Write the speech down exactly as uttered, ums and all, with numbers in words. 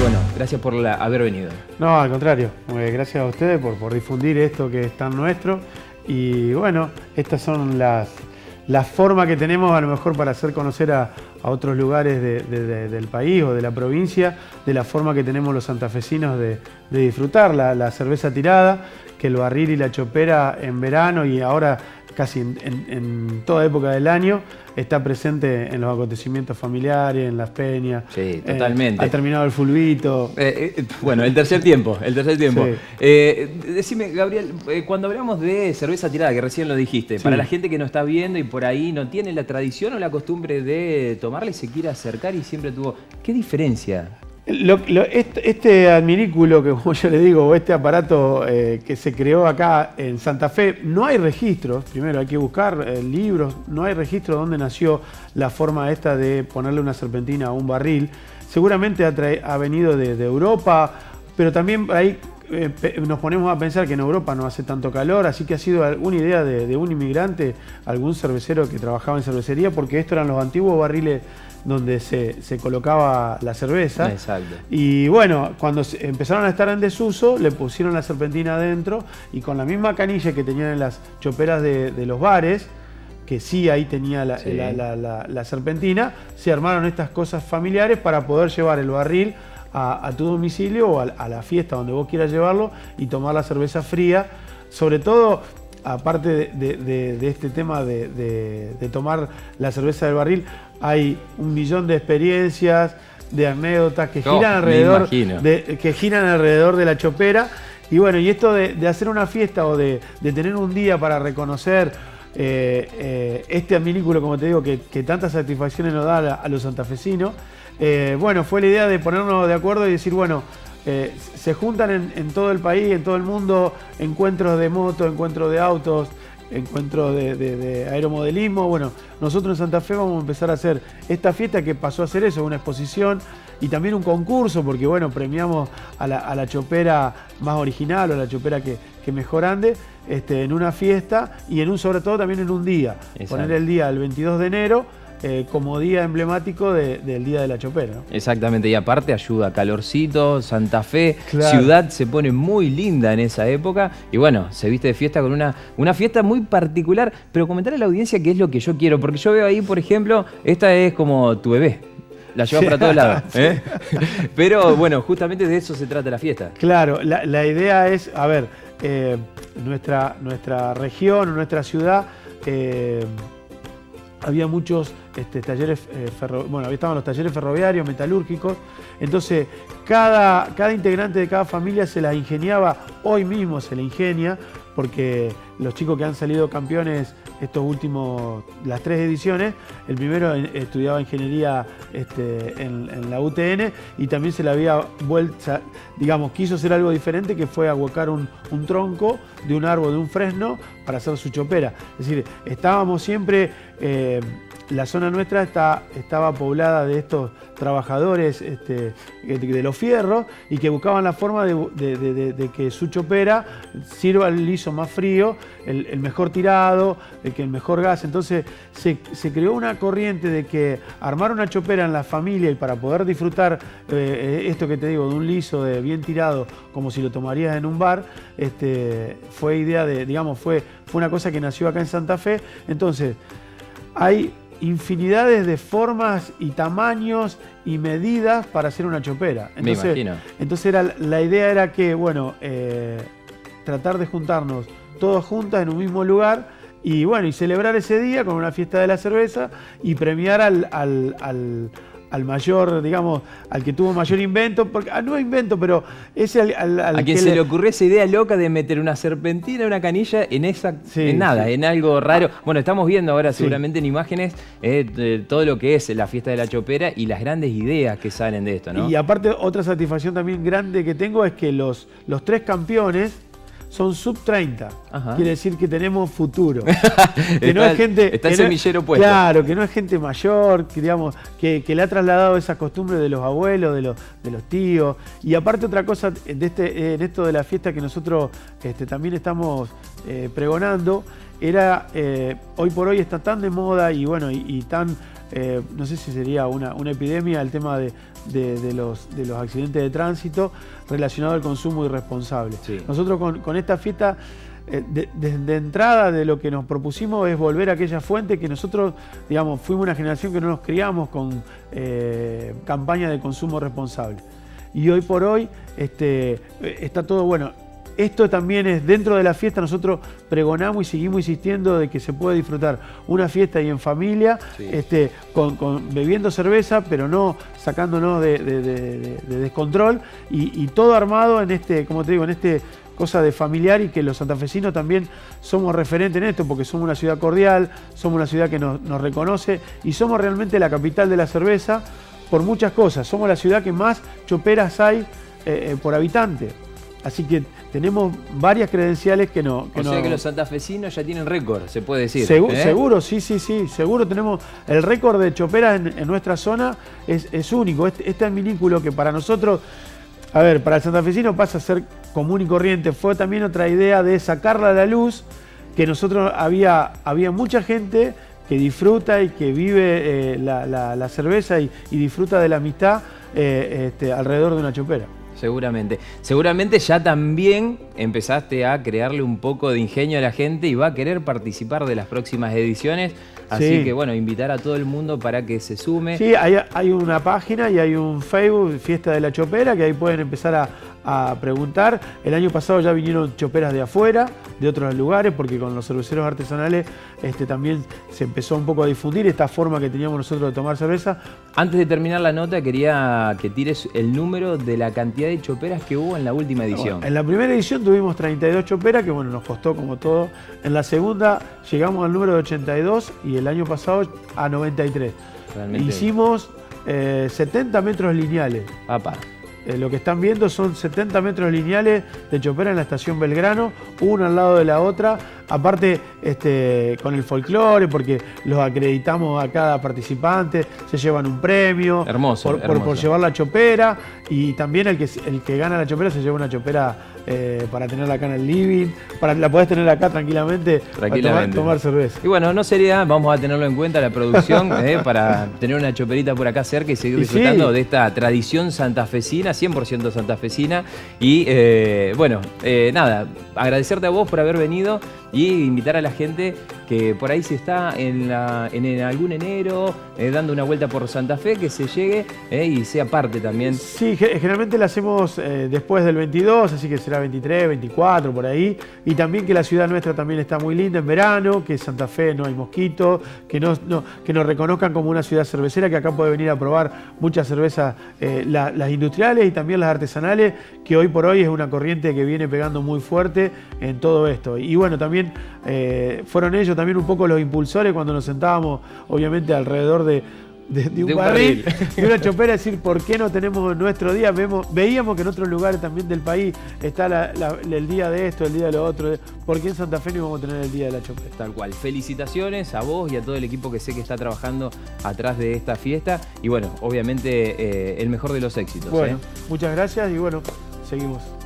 bueno, gracias por la, haber venido. No, al contrario, eh, gracias a ustedes por, por difundir esto que es tan nuestro. Y bueno, estas son las, las formas que tenemos a lo mejor para hacer conocer a, a otros lugares de, de, de, del país o de la provincia, de la forma que tenemos los santafesinos de, de disfrutar la, la cerveza tirada, que el barril y la chopera en verano y ahora casi en, en, en toda época del año está presente en los acontecimientos familiares, en las peñas. Sí, totalmente. Eh, ha terminado el fulbito. Eh, eh, bueno, el tercer tiempo, el tercer tiempo. Sí. Eh, decime, Gabriel, eh, cuando hablamos de cerveza tirada, que recién lo dijiste, Sí. para la gente que nos está viendo y por ahí no tiene la tradición o la costumbre de tomarla y se quiere acercar y siempre tuvo... ¿Qué diferencia? Lo, lo, este, este adminículo, que como yo le digo, o este aparato eh, que se creó acá en Santa Fe, no hay registros, primero hay que buscar eh, libros, no hay registro de dónde nació la forma esta de ponerle una serpentina a un barril. Seguramente ha, ha venido de, de Europa, pero también ahí eh, nos ponemos a pensar que en Europa no hace tanto calor, así que ha sido una idea de, de un inmigrante, algún cervecero que trabajaba en cervecería, porque estos eran los antiguos barriles donde se, se colocaba la cerveza. Exacto. Y bueno, cuando se, empezaron a estar en desuso, le pusieron la serpentina adentro y con la misma canilla que tenían en las choperas de, de los bares, que sí ahí tenía la, sí. la, la, la, la serpentina, se armaron estas cosas familiares para poder llevar el barril a, a tu domicilio o a, a la fiesta donde vos quieras llevarlo y tomar la cerveza fría. Sobre todo, aparte de, de, de, de este tema de, de, de tomar la cerveza del barril, hay un millón de experiencias, de anécdotas que giran, oh, alrededor, de, que giran alrededor de la chopera. Y bueno, y esto de, de hacer una fiesta o de, de tener un día para reconocer eh, eh, este adminículo, como te digo, que, que tantas satisfacciones nos da a, a los santafesinos, eh, bueno, fue la idea de ponernos de acuerdo y decir, bueno, eh, se juntan en, en todo el país, en todo el mundo, encuentros de moto, encuentros de autos, encuentro de, de, de aeromodelismo. Bueno, nosotros en Santa Fe vamos a empezar a hacer esta fiesta que pasó a ser eso, una exposición y también un concurso, porque bueno, premiamos a la, a la chopera más original o a la chopera que, que mejor ande, este, en una fiesta y en un, sobre todo también en un día. Exacto. Poner el día el veintidós de enero Eh, como día emblemático de, del Día de la Chopera, ¿no? Exactamente, y aparte ayuda, calorcito, Santa Fe, claro. Ciudad se pone muy linda en esa época y bueno, se viste de fiesta con una, una fiesta muy particular, pero comentar a la audiencia qué es lo que yo quiero, porque yo veo ahí, por ejemplo, esta es como tu bebé. La lleva sí. para todos lados. ¿eh? Pero bueno, justamente de eso se trata la fiesta. Claro, la, la idea es, a ver, eh, nuestra, nuestra región, nuestra ciudad, eh, había muchos este, talleres, eh, ferro, bueno, ahí estaban los talleres ferroviarios, metalúrgicos, entonces cada, cada integrante de cada familia se la ingeniaba, hoy mismo se la ingenia, porque los chicos que han salido campeones estos últimos, las tres ediciones, el primero estudiaba ingeniería este, en, en la U T N y también se le había vuelto, digamos, quiso hacer algo diferente, que fue ahuecar un, un tronco de un árbol, de un fresno, para hacer su chopera. Es decir, estábamos siempre, eh, la zona nuestra está, estaba poblada de estos trabajadores este, de los fierros y que buscaban la forma de, de, de, de que su chopera sirva el liso más frío, el, el mejor tirado, el, que el mejor gas. Entonces se, se creó una corriente de que armar una chopera en la familia y para poder disfrutar eh, esto que te digo, de un liso de bien tirado, como si lo tomarías en un bar, este, fue idea de, digamos, fue, fue una cosa que nació acá en Santa Fe. Entonces, hay infinidades de formas y tamaños y medidas para hacer una chopera. Entonces, Me imagino. Entonces era, la idea era que, bueno, eh, tratar de juntarnos todos juntas en un mismo lugar y bueno, y celebrar ese día con una fiesta de la cerveza y premiar al, al, al, al mayor, digamos, al que tuvo mayor invento, porque ah, no invento, pero ese al, al, al a quien que se le... le ocurrió esa idea loca de meter una serpentina, una canilla en esa, sí, en nada, sí. en algo raro. Bueno, estamos viendo ahora Sí. seguramente en imágenes eh, de todo lo que es la fiesta de la chopera y las grandes ideas que salen de esto, ¿no? Y aparte, otra satisfacción también grande que tengo es que los, los tres campeones son sub treinta. Ajá. Quiere decir que tenemos futuro. Que está, no es gente, está el que no semillero es, puesto. Claro, que no es gente mayor, que, digamos, que, que le ha trasladado esa costumbre de los abuelos, de los, de los tíos. Y aparte otra cosa, de este, en esto de la fiesta que nosotros este, también estamos eh, pregonando, era, eh, hoy por hoy está tan de moda y bueno, y, y tan eh, no sé si sería una, una epidemia, el tema de, de, de, los, de los accidentes de tránsito relacionado al consumo irresponsable. Sí. Nosotros con, con esta fiesta, eh, de, de, de entrada de lo que nos propusimos es volver a aquella fuente que nosotros, digamos, fuimos una generación que no nos criamos con eh, campaña de consumo responsable. Y hoy por hoy este, está todo bueno. Esto también es, dentro de la fiesta nosotros pregonamos y seguimos insistiendo de que se puede disfrutar una fiesta y en familia, sí. este, con, con, bebiendo cerveza, pero no sacándonos de, de, de, de descontrol, y, y todo armado en este, como te digo, en este cosa de familiar, y que los santafesinos también somos referentes en esto, porque somos una ciudad cordial, somos una ciudad que nos, nos reconoce, y somos realmente la capital de la cerveza por muchas cosas. Somos la ciudad que más choperas hay eh, eh, por habitante. Así que tenemos varias credenciales que no... Que o sea no... que los santafesinos ya tienen récord, se puede decir. Segu ¿eh? Seguro, sí, sí, sí. Seguro tenemos el récord de choperas en, en nuestra zona, es, es único. Este, este adminículo que para nosotros, a ver, para el santafesino pasa a ser común y corriente. Fue también otra idea de sacarla a la luz, que nosotros había, había mucha gente que disfruta y que vive eh, la, la, la cerveza y, y disfruta de la amistad eh, este, alrededor de una chopera. Seguramente. Seguramente ya también empezaste a crearle un poco de ingenio a la gente y va a querer participar de las próximas ediciones. Así sí. que bueno, invitar a todo el mundo para que se sume. Sí, hay, hay una página y hay un Facebook, Fiesta de la Chopera, que ahí pueden empezar a, a preguntar. El año pasado ya vinieron choperas de afuera, de otros lugares, porque con los cerveceros artesanales este, también se empezó un poco a difundir esta forma que teníamos nosotros de tomar cerveza. Antes de terminar la nota, quería que tires el número de la cantidad de choperas que hubo en la última edición. Bueno, en la primera edición tuvimos treinta y dos choperas, que bueno, nos costó como todo. En la segunda llegamos al número de ochenta y dos y el año pasado a noventa y tres. Realmente... Hicimos eh, setenta metros lineales. Papá. Eh, lo que están viendo son setenta metros lineales de chopera en la estación Belgrano, una al lado de la otra. Aparte, este, con el folclore, porque los acreditamos a cada participante, se llevan un premio. Hermoso, por, hermoso. Por, por llevar la chopera, y también el que, el que gana la chopera se lleva una chopera eh, para tenerla acá en el living, para, la podés tener acá tranquilamente, tranquilamente. Para tomar, tomar cerveza. Y bueno, no sería, vamos a tenerlo en cuenta la producción, eh, para tener una choperita por acá cerca y seguir disfrutando sí. de esta tradición santafesina, cien por ciento santafesina. Y eh, bueno, eh, nada, agradecerte a vos por haber venido y invitar a la gente que por ahí si está en, la, en, en algún enero eh, dando una vuelta por Santa Fe, que se llegue eh, y sea parte también. Sí, generalmente la hacemos eh, después del veintidós, así que será veintitrés, veinticuatro, por ahí. Y también que la ciudad nuestra también está muy linda en verano, que en Santa Fe no hay mosquitos, que, no, no, que nos reconozcan como una ciudad cervecera, que acá puede venir a probar muchas cervezas, eh, la, las industriales y también las artesanales, que hoy por hoy es una corriente que viene pegando muy fuerte en todo esto. Y bueno, también eh, fueron ellos también un poco los impulsores cuando nos sentábamos, obviamente, alrededor de, de, de un, de un barril, barril, de una chopera, decir, ¿por qué no tenemos nuestro día? Vemos, veíamos que en otros lugares también del país está la, la, el día de esto, el día de lo otro. ¿Por qué en Santa Fe no íbamos a tener el día de la chopera? Tal cual. Felicitaciones a vos y a todo el equipo que sé que está trabajando atrás de esta fiesta. Y bueno, obviamente, eh, el mejor de los éxitos. Bueno, ¿eh? muchas gracias y bueno, seguimos.